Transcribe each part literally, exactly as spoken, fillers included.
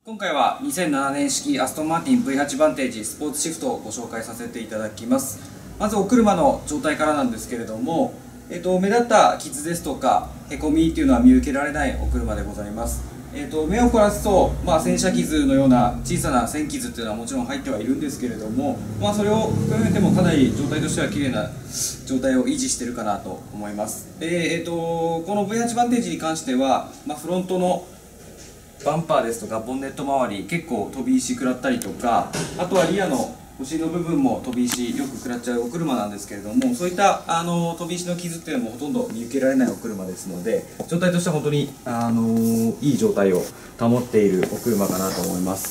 今回はにせんななねん式アストンマーティン ブイはち バンテージスポーツシフトをご紹介させていただきます。まずお車の状態からなんですけれども、えっと、目立った傷ですとかへこみというのは見受けられないお車でございます。えっと、目を凝らすと、まあ、洗車傷のような小さな線傷っていうのはもちろん入ってはいるんですけれども、まあ、それを含めてもかなり状態としては綺麗な状態を維持しているかなと思います。で、えっと、この ブイはち バンテージに関しては、まあ、フロントのバンパーですとかボンネット周り結構飛び石食らったりとか、あとはリアのお尻の部分も飛び石よく食らっちゃうお車なんですけれども、そういったあの飛び石の傷っていうのもほとんど見受けられないお車ですので、状態としては本当にあのいい状態を保っているお車かなと思います。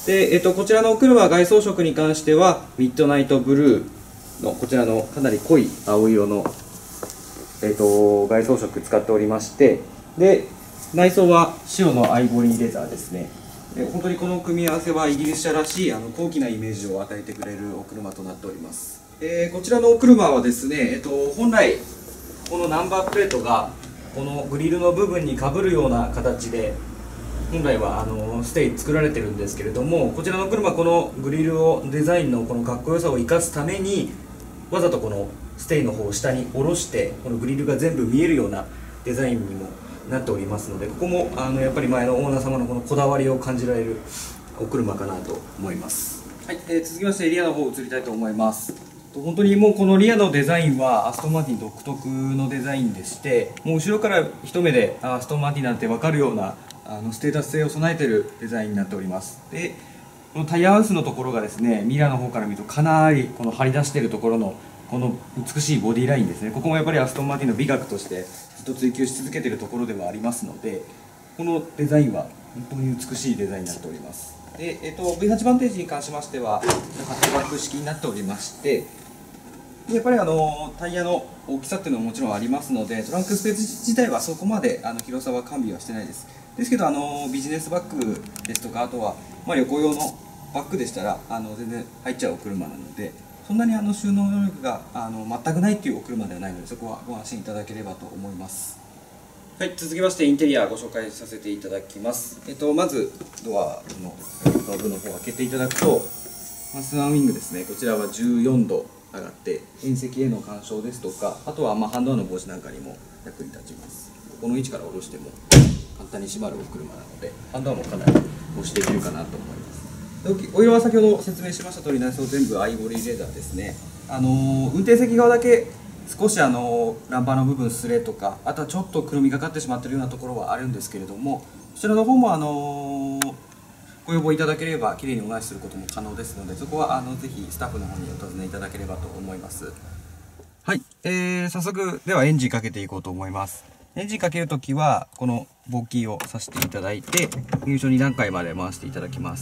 で、えっと、こちらのお車外装色に関してはミッドナイトブルーのこちらのかなり濃い青色の、えっと、外装色使っておりまして、で内装は白のアイボリーレザーですね。で本当にこの組み合わせはイギリス車らしいあの高貴なイメージを与えてくれるお車となっております。でこちらのお車はですね、えっと、本来このナンバープレートがこのグリルの部分にかぶるような形で本来はあのステイ作られてるんですけれども、こちらの車このグリルをデザインのこのかっこよさを生かすためにわざとこのステイの方を下に下ろしてこのグリルが全部見えるようなデザインにもなっておりますので、ここもあのやっぱり前のオーナー様のこのこだわりを感じられるお車かなと思います。はい、えー、続きましてリアの方移りたいと思います。本当にもうこのリアのデザインはアストンマーティン独特のデザインでして、もう後ろから一目でアストンマーティンなんて分かるようなあのステータス性を備えているデザインになっております。でこのタイヤハウスのところがですね、ミラーの方から見るとかなりこの張り出しているところのこの美しいボディラインですね、ここもやっぱりアストンマーティンの美学としてずっと追求し続けているところではありますので、このデザインは本当に美しいデザインになっております。で、えっと、ブイはち バンテージに関しましてはハッチバック式になっておりまして、やっぱりあのタイヤの大きさっていうのももちろんありますので、トランクスペース自体はそこまであの広さは完備はしてないです。ですけどあのビジネスバッグですとか、あとはまあ旅行用のバッグでしたらあの全然入っちゃうお車なので、そんなにあの収納能力があの全くないっていうお車ではないので、そこはご安心いただければと思います。はい、続きましてインテリアご紹介させていただきます。えっと、まずドアのノブの方を開けていただくと、ファスナーウィングですね、こちらはじゅうよんど上がって縁石への干渉ですとか、あとはまあハンドアの防止なんかにも役に立ちます。ここの位置から下ろしても簡単に閉まるお車なので、ハンドアもかなり防止できるかなと思います。お色は先ほど説明しました通り、内装全部アイボリーレザーですね。あのー、運転席側だけ少しあのー、ランバーの部分すれとか、あとはちょっと黒みがかってしまっているようなところはあるんですけれども、こちらの方もあのー、ご要望いただければきれいにお直しすることも可能ですので、そこはあのぜひスタッフの方にお尋ねいただければと思います。はい、えー、早速ではエンジンかけていこうと思います。エンジンかけるときはこのボキをさせていただいて、入所に段階まで回していただきます。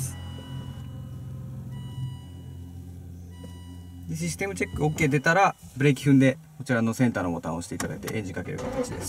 システムチェック オーケー 出たらブレーキ踏んでこちらのセンターのボタンを押していただいてエンジンかける形です。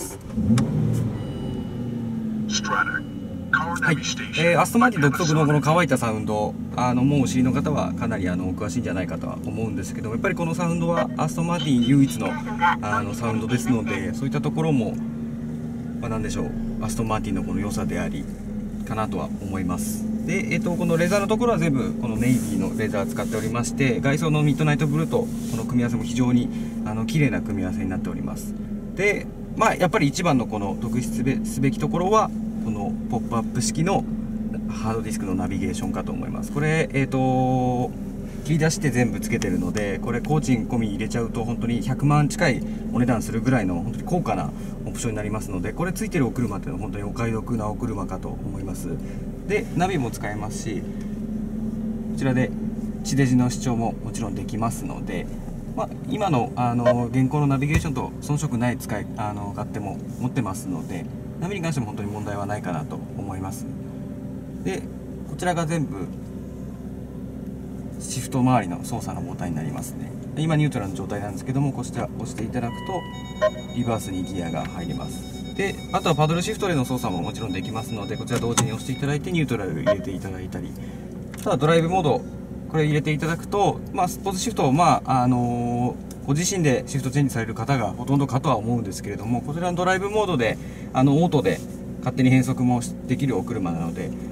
はい、えー、アストンマーティン独特のこの乾いたサウンド、あのもうお知りの方はかなりあのお詳しいんじゃないかとは思うんですけど、やっぱりこのサウンドはアストンマーティン唯一のあのサウンドですので、そういったところも、まあ、何でしょう、アストンマーティンのこの良さでありかなとは思います。で、えー、とこのレザーのところは全部このネイビーのレザー使っておりまして、外装のミッドナイトブルーとこの組み合わせも非常にあの綺麗な組み合わせになっております。で、まあ、やっぱり一番のこの特筆すべきところはこのポップアップ式のハードディスクのナビゲーションかと思います。これ、えー、と切り出して全部つけてるので、これ工賃込み入れちゃうと本当にひゃくまん近いお値段するぐらいの本当に高価なオプションになりますので、これついてるお車っていうのは本当にお買い得なお車かと思います。でナビも使えますし、こちらで地デジの視聴ももちろんできますので、まあ、今のあの現行のナビゲーションと遜色ない使いあの勝手も持ってますので、ナビに関しても本当に問題はないかなと思います。でこちらが全部シフト周りの操作のボタンになりますね。今ニュートラルの状態なんですけども、こちら押していただくとリバースにギアが入ります。であとはパドルシフトでの操作ももちろんできますので、こちら同時に押していただいてニュートラル入れていただいたり、ただドライブモードこれ入れていただくと、まあ、スポーツシフトを、まああのー、ご自身でシフトチェンジされる方がほとんどかとは思うんですけれども、こちらのドライブモードであのオートで勝手に変速もできるお車なので、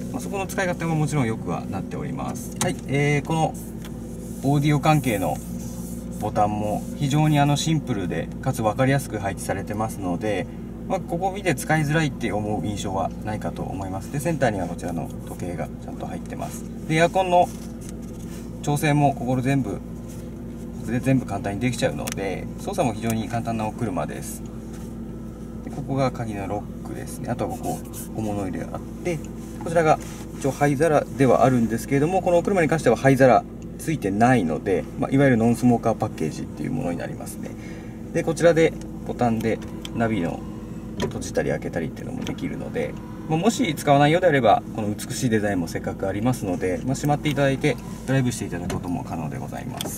まあ、そこの使い方ももちろんよくはなっております。はい、えー、このオーディオ関係のボタンも非常にあのシンプルでかつ分かりやすく配置されてますので、まあ、ここを見て使いづらいって思う印象はないかと思います。でセンターにはこちらの時計がちゃんと入ってます。でエアコンの調整もここで全部で全部簡単にできちゃうので、操作も非常に簡単なお車です。でここが鍵のロックですね。あとはここ小物入れがあって、こちらが一応灰皿ではあるんですけれども、このお車に関しては灰皿ついてないので、まあ、いわゆるノンスモーカーパッケージっていうものになりますね。でこちらでボタンでナビの閉じたり開けたりっていうのもできるので、まあ、もし使わないようであればこの美しいデザインもせっかくありますので、まあ、しまっていただいてドライブしていただくことも可能でございます。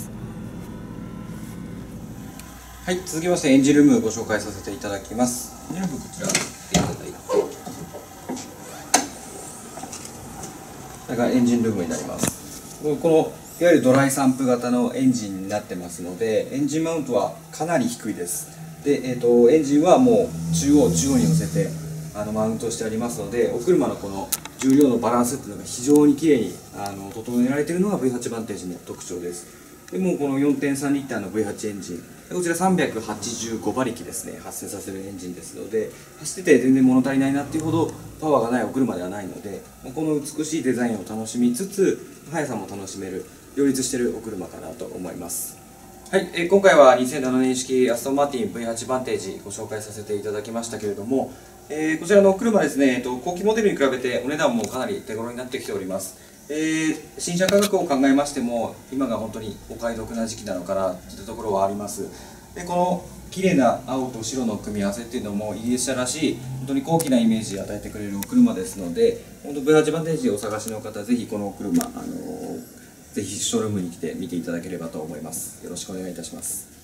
はい、続きましてエンジンルームをご紹介させていただきます。エンジンルームこちら見ていただいて、これがエンジンルームになります。このいわゆるドライ散布型のエンジンになってますので、エンジンマウントはかなり低いです。で、えーと、エンジンはもう中央中央に乗せてあのマウントしてありますので、お車のこの重量のバランスっていうのが非常にきれいにあの整えられているのが ブイはち バンテージの特徴です。でもうこの よんてんさんリッターの ブイはち エンジン、こちらさんびゃくはちじゅうごばりきですね、発生させるエンジンですので、走ってて全然物足りないなっていうほどパワーがないお車ではないので、この美しいデザインを楽しみつつ速さも楽しめる両立しているお車かなと思います。はい、えー、今回はにせんななねん式アストンマーティン ブイはち バンテージご紹介させていただきましたけれども、えー、こちらのお車ですね、えー、と後期モデルに比べてお値段もかなり手頃になってきております。えー、新車価格を考えましても今が本当にお買い得な時期なのかなといったところはあります。でこの綺麗な青と白の組み合わせっていうのもイギリス車らしい本当に高貴なイメージを与えてくれるお車ですので、本当 ブイはち バンテージをお探しの方ぜひこのお車、あのー、ぜひショールームに来て見ていただければと思います。よろしくお願いいたします。